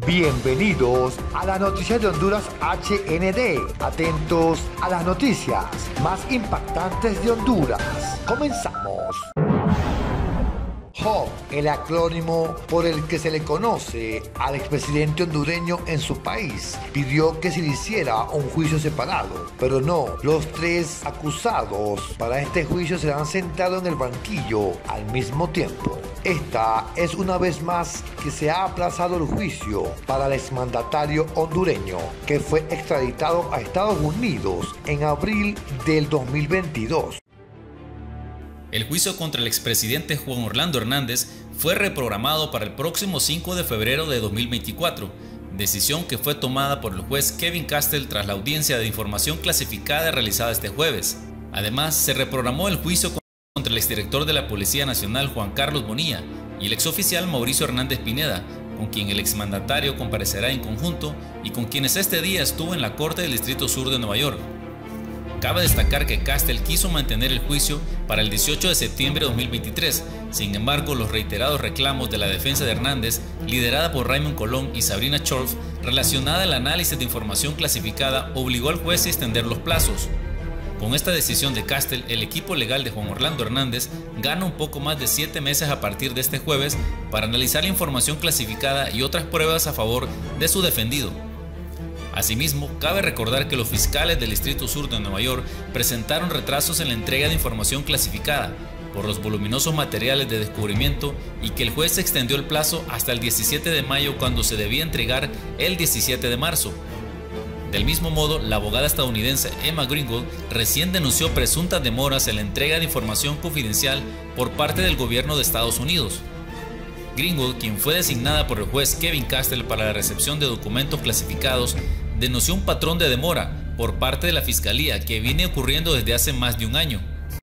Bienvenidos a la noticia de Honduras HND. Atentos a las noticias más impactantes de Honduras. Comenzamos. HOP, el acrónimo por el que se le conoce al expresidente hondureño en su país, pidió que se le hiciera un juicio separado, pero no, los tres acusados para este juicio serán sentados en el banquillo al mismo tiempo. Esta es una vez más que se ha aplazado el juicio para el exmandatario hondureño, que fue extraditado a Estados Unidos en abril del 2022. El juicio contra el expresidente Juan Orlando Hernández fue reprogramado para el próximo 5 de febrero de 2024, decisión que fue tomada por el juez Kevin Castell tras la audiencia de información clasificada realizada este jueves. Además, se reprogramó el juicio contra el exdirector de la Policía Nacional Juan Carlos Bonilla y el exoficial Mauricio Hernández Pineda, con quien el exmandatario comparecerá en conjunto y con quienes este día estuvo en la Corte del Distrito Sur de Nueva York. Cabe destacar que Castell quiso mantener el juicio para el 18 de septiembre de 2023, sin embargo los reiterados reclamos de la defensa de Hernández, liderada por Raymond Colón y Sabrina Cholf, relacionada al análisis de información clasificada, obligó al juez a extender los plazos. Con esta decisión de Castell, el equipo legal de Juan Orlando Hernández gana un poco más de 7 meses a partir de este jueves para analizar la información clasificada y otras pruebas a favor de su defendido. Asimismo, cabe recordar que los fiscales del Distrito Sur de Nueva York presentaron retrasos en la entrega de información clasificada por los voluminosos materiales de descubrimiento y que el juez extendió el plazo hasta el 17 de mayo cuando se debía entregar el 17 de marzo. Del mismo modo, la abogada estadounidense Emma Greenwald recién denunció presuntas demoras en la entrega de información confidencial por parte del gobierno de Estados Unidos. Greenwald, quien fue designada por el juez Kevin Castell para la recepción de documentos clasificados, denunció un patrón de demora por parte de la Fiscalía que viene ocurriendo desde hace más de un año.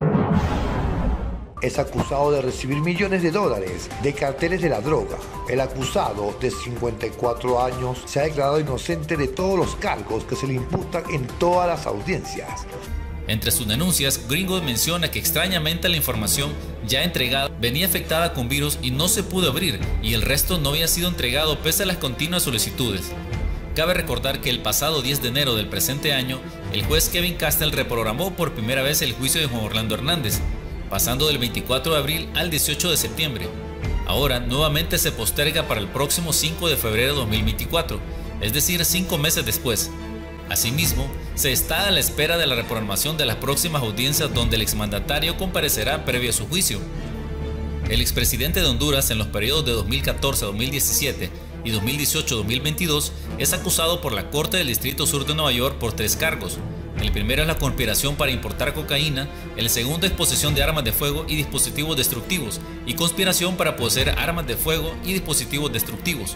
Es acusado de recibir millones de dólares de carteles de la droga. El acusado, de 54 años, se ha declarado inocente de todos los cargos que se le imputan en todas las audiencias. Entre sus denuncias, Greenwald menciona que extrañamente la información ya entregada venía afectada con virus y no se pudo abrir, y el resto no había sido entregado pese a las continuas solicitudes. Cabe recordar que el pasado 10 de enero del presente año, el juez Kevin Castell reprogramó por primera vez el juicio de Juan Orlando Hernández, pasando del 24 de abril al 18 de septiembre. Ahora nuevamente se posterga para el próximo 5 de febrero de 2024, es decir, 5 meses después. Asimismo, se está a la espera de la reprogramación de las próximas audiencias donde el exmandatario comparecerá previo a su juicio. El expresidente de Honduras en los periodos de 2014 a 2017 y 2018-2022 es acusado por la Corte del Distrito Sur de Nueva York por 3 cargos. El primero es la conspiración para importar cocaína, el segundo es posesión de armas de fuego y dispositivos destructivos, y conspiración para poseer armas de fuego y dispositivos destructivos.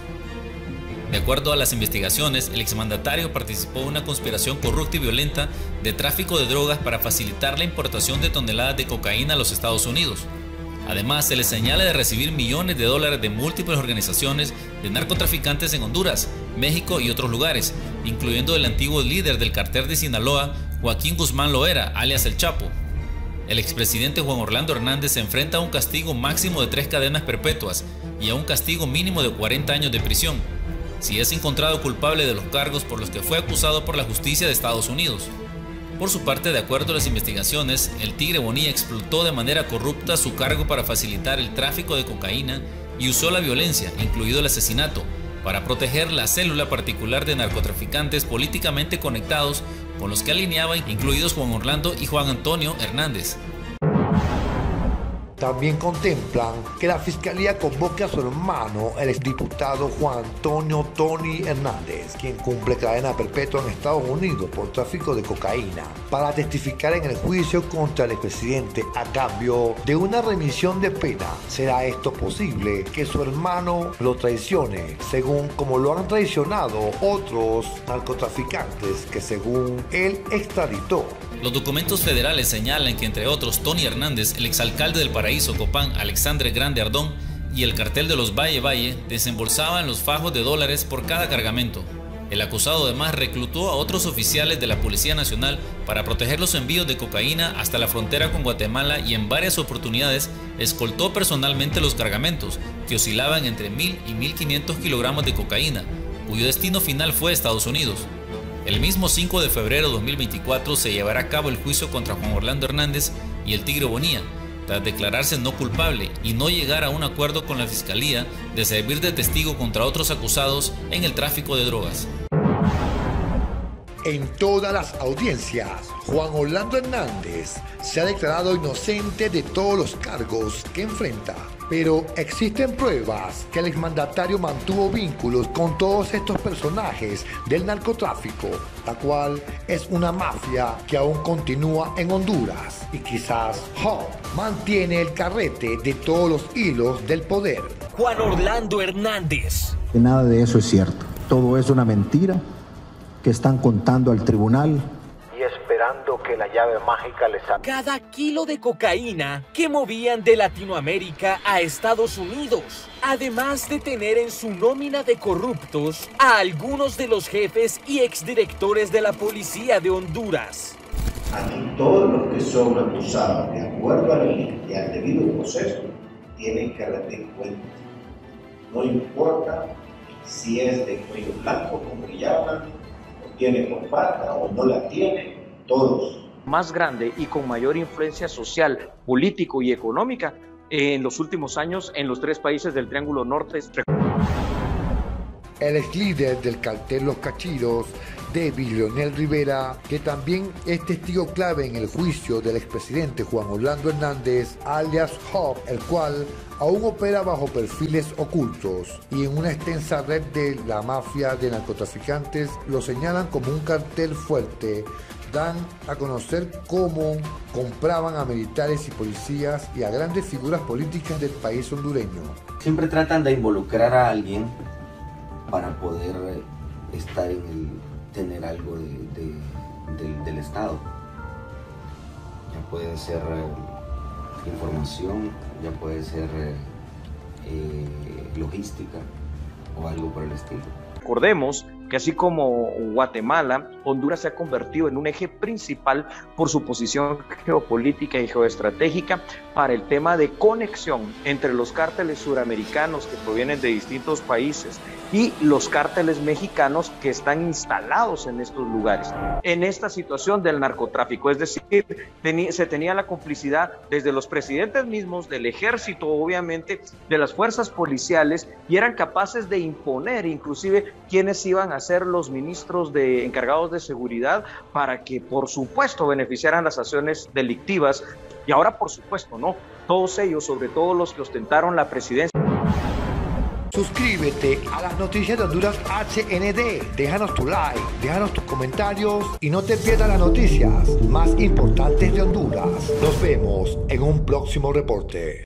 De acuerdo a las investigaciones, el exmandatario participó en una conspiración corrupta y violenta de tráfico de drogas para facilitar la importación de toneladas de cocaína a los Estados Unidos. Además, se le señala de recibir millones de dólares de múltiples organizaciones de narcotraficantes en Honduras, México y otros lugares, incluyendo el antiguo líder del cartel de Sinaloa, Joaquín Guzmán Loera, alias El Chapo. El expresidente Juan Orlando Hernández se enfrenta a un castigo máximo de 3 cadenas perpetuas y a un castigo mínimo de 40 años de prisión, si es encontrado culpable de los cargos por los que fue acusado por la justicia de Estados Unidos. Por su parte, de acuerdo a las investigaciones, el Tigre Bonilla explotó de manera corrupta su cargo para facilitar el tráfico de cocaína y usó la violencia, incluido el asesinato, para proteger la célula particular de narcotraficantes políticamente conectados con los que alineaba, incluidos Juan Orlando y Juan Antonio Hernández. También contemplan que la Fiscalía convoque a su hermano, el exdiputado Juan Antonio Tony Hernández, quien cumple cadena perpetua en Estados Unidos por tráfico de cocaína, para testificar en el juicio contra el expresidente a cambio de una remisión de pena. ¿Será esto posible que su hermano lo traicione, según como lo han traicionado otros narcotraficantes que según él extraditó? Los documentos federales señalan que, entre otros, Tony Hernández, el exalcalde del Paraíso Copán, Alexandre Grande Ardón, y el cartel de los Valle desembolsaban los fajos de dólares por cada cargamento. El acusado además reclutó a otros oficiales de la Policía Nacional para proteger los envíos de cocaína hasta la frontera con Guatemala y en varias oportunidades escoltó personalmente los cargamentos, que oscilaban entre 1.000 y 1.500 kilogramos de cocaína, cuyo destino final fue Estados Unidos. El mismo 5 de febrero de 2024 se llevará a cabo el juicio contra Juan Orlando Hernández y el Tigre Bonilla, tras declararse no culpable y no llegar a un acuerdo con la Fiscalía de servir de testigo contra otros acusados en el tráfico de drogas. En todas las audiencias, Juan Orlando Hernández se ha declarado inocente de todos los cargos que enfrenta. Pero existen pruebas que el exmandatario mantuvo vínculos con todos estos personajes del narcotráfico, la cual es una mafia que aún continúa en Honduras. Y quizás Hop mantiene el carrete de todos los hilos del poder. Juan Orlando Hernández. Que nada de eso es cierto. Todo es una mentira que están contando al tribunal y esperando que la llave mágica les salga. Cada kilo de cocaína que movían de Latinoamérica a Estados Unidos, además de tener en su nómina de corruptos a algunos de los jefes y exdirectores de la policía de Honduras. Aquí todos los que son acusados de acuerdo a la ley y al debido proceso tienen que rendir cuentas. No importa si es de cuello blanco, como le llaman, tiene corbata o no la tiene, todos. Más grande y con mayor influencia social, político y económica en los últimos años en los 3 países del Triángulo Norte. El ex líder del cartel Los Cachiros, David Leonel Rivera, que también es testigo clave en el juicio del expresidente Juan Orlando Hernández, alias Hop, el cual aún opera bajo perfiles ocultos y en una extensa red de la mafia de narcotraficantes, lo señalan como un cartel fuerte. Dan a conocer cómo compraban a militares y policías y a grandes figuras políticas del país hondureño. Siempre tratan de involucrar a alguien para poder estar tener algo del Estado. Ya puede ser información, ya puede ser logística o algo por el estilo. Recordemos que así como Guatemala, Honduras se ha convertido en un eje principal por su posición geopolítica y geoestratégica para el tema de conexión entre los cárteles suramericanos que provienen de distintos países y los cárteles mexicanos que están instalados en estos lugares. En esta situación del narcotráfico, es decir, se tenía la complicidad desde los presidentes mismos, del ejército, obviamente, de las fuerzas policiales, y eran capaces de imponer inclusive quiénes iban a ser los ministros encargados de seguridad para que, por supuesto, beneficiaran las acciones delictivas. Y ahora, por supuesto, no, todos ellos, sobre todo los que ostentaron la presidencia. Suscríbete a las noticias de Honduras HND, déjanos tu like, déjanos tus comentarios y no te pierdas las noticias más importantes de Honduras. Nos vemos en un próximo reporte.